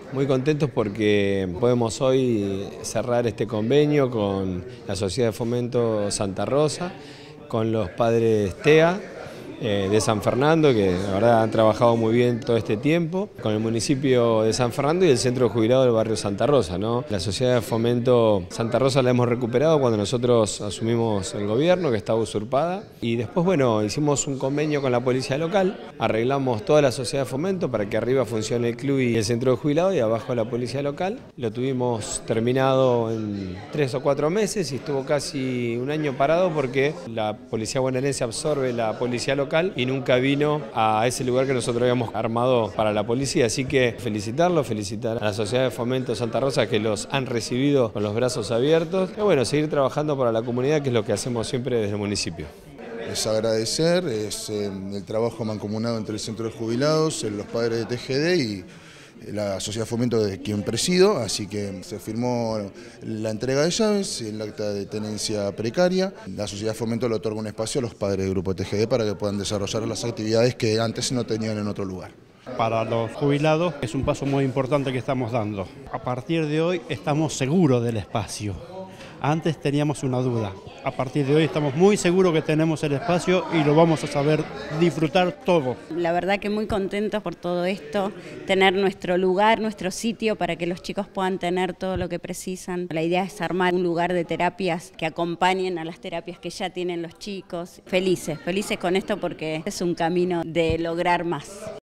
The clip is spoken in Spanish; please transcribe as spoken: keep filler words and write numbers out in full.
Muy contentos porque podemos hoy cerrar este convenio con la Sociedad de Fomento Santa Rosa, con los padres T E A eh, de San Fernando, que la verdad han trabajado muy bien todo este tiempo, con el municipio de San Fernando y el centro de jubilados del barrio Santa Rosa, ¿no? La Sociedad de Fomento Santa Rosa la hemos recuperado cuando nosotros asumimos el gobierno, que estaba usurpada, y después, bueno, hicimos un convenio con la policía local, arreglamos toda la Sociedad de Fomento para que arriba funcione el club y el centro de jubilados y abajo la policía local. Lo tuvimos terminado en tres o cuatro meses y estuvo casi un año parado porque la policía bonaerense absorbe la policía local y nunca vino a ese lugar que nosotros habíamos armado para la policía. Así que felicitarlos, felicitar a la Sociedad de Fomento Santa Rosa, que los han recibido con los brazos abiertos. Y bueno, seguir trabajando para la comunidad, que es lo que hacemos siempre desde el municipio. Es agradecer es, eh, el trabajo mancomunado entre el Centro de Jubilados, los padres de T G D y la Sociedad de Fomento de quien presido, así que se firmó la entrega de llaves, el acta de tenencia precaria. La Sociedad de Fomento le otorga un espacio a los padres del grupo T G D para que puedan desarrollar las actividades que antes no tenían en otro lugar. Para los jubilados es un paso muy importante que estamos dando. A partir de hoy estamos seguros del espacio. Antes teníamos una duda. A partir de hoy estamos muy seguros que tenemos el espacio y lo vamos a saber disfrutar todo. La verdad que muy contentos por todo esto, tener nuestro lugar, nuestro sitio para que los chicos puedan tener todo lo que precisan. La idea es armar un lugar de terapias que acompañen a las terapias que ya tienen los chicos. Felices, felices con esto porque es un camino de lograr más.